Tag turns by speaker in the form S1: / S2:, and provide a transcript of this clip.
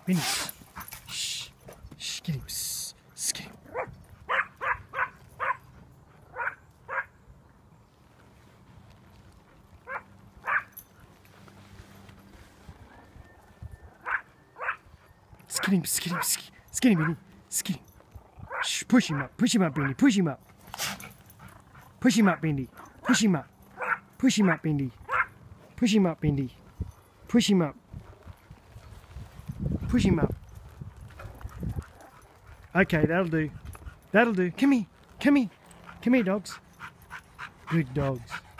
S1: Bindi. Shh. Shh. Get him. Shh. Get him. Skid him, Bindi. Skid him. Shh, push him up, Bindi. Push him up. Push him up, Bindi. Push him up. Push him up, Bindi. Push him up, Bindi. Push him up. Push him up. Okay, that'll do. That'll do. Come here. Come here. Come here, dogs. Good dogs.